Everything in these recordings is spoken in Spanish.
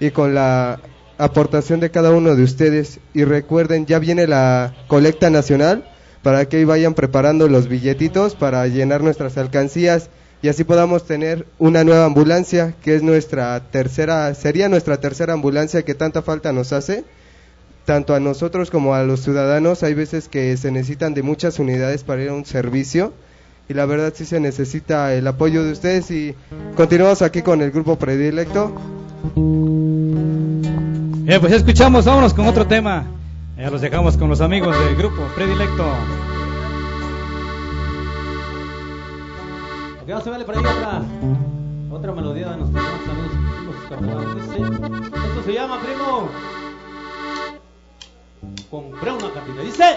y con la aportación de cada uno de ustedes. Y recuerden, ya viene la colecta nacional para que vayan preparando los billetitos para llenar nuestras alcancías y así podamos tener una nueva ambulancia, que es sería nuestra tercera ambulancia que tanta falta nos hace, tanto a nosotros como a los ciudadanos. Hay veces que se necesitan de muchas unidades para ir a un servicio y la verdad sí se necesita el apoyo de ustedes. Y continuamos aquí con el grupo predilecto. Pues escuchamos, vámonos con otro tema. Ya los dejamos con los amigos del grupo predilecto. Ya se vale por ahí otra melodía de nuestros amigos. Esto se llama, primo, compré una cantina. Dice: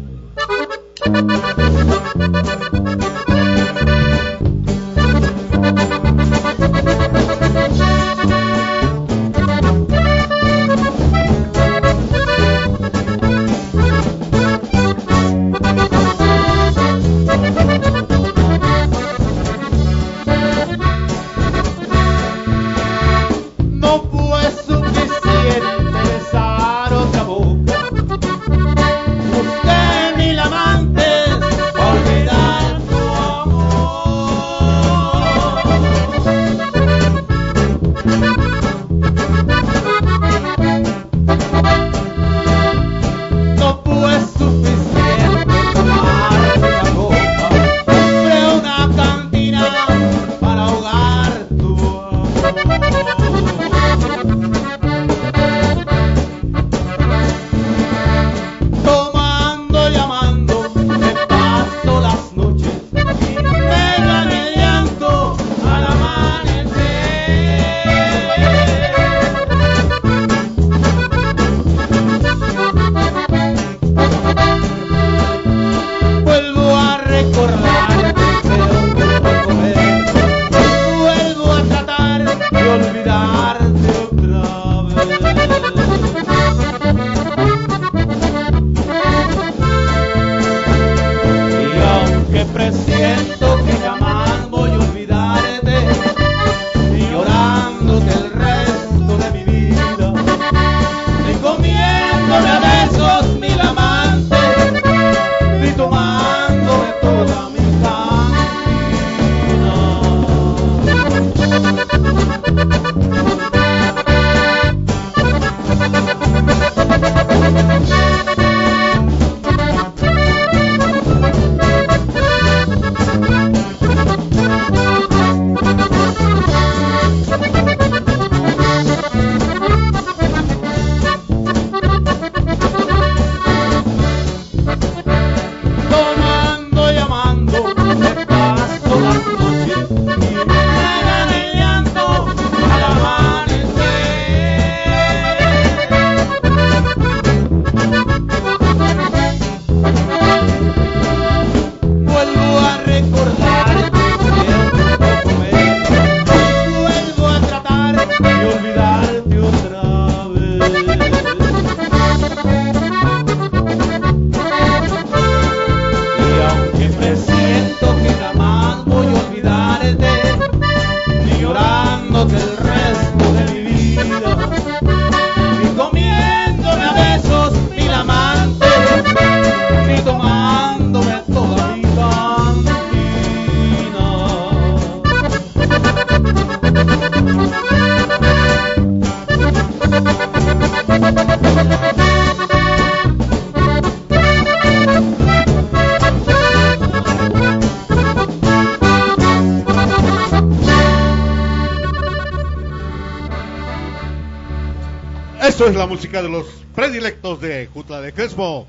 Esto es la música de los predilectos de Jutla de Crespo.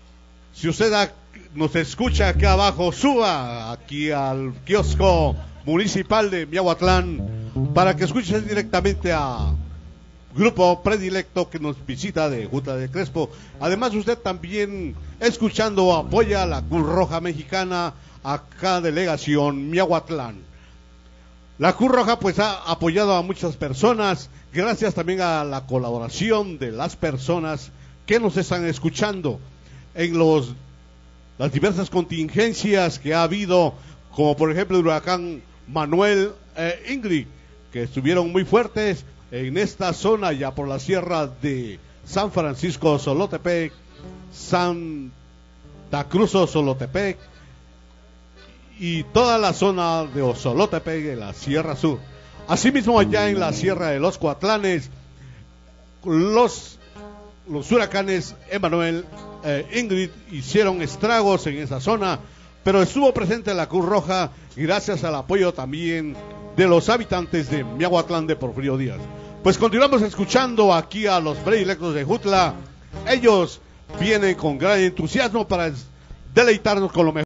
Si usted nos escucha acá abajo, suba aquí al kiosco municipal de Miahuatlán para que escuche directamente a grupo predilecto que nos visita de Jutla de Crespo. Además, usted también escuchando apoya a la Cruz Roja Mexicana, acá delegación Miahuatlán. La Cruz Roja pues ha apoyado a muchas personas, gracias también a la colaboración de las personas que nos están escuchando en las diversas contingencias que ha habido, como por ejemplo el huracán Manuel Ingrid, que estuvieron muy fuertes, en esta zona, ya por la sierra de San Francisco Solotepec, Santa Cruz Solotepec y toda la zona de Osolotepec, en la Sierra Sur. Asimismo, allá en la Sierra de los Coatlanes, los huracanes Emmanuel, Ingrid hicieron estragos en esa zona, pero estuvo presente la Cruz Roja y gracias al apoyo también de los habitantes de Miahuatlán de Porfirio Díaz. Pues continuamos escuchando aquí a los predilectos de Jutla. Ellos vienen con gran entusiasmo para deleitarnos con lo mejor.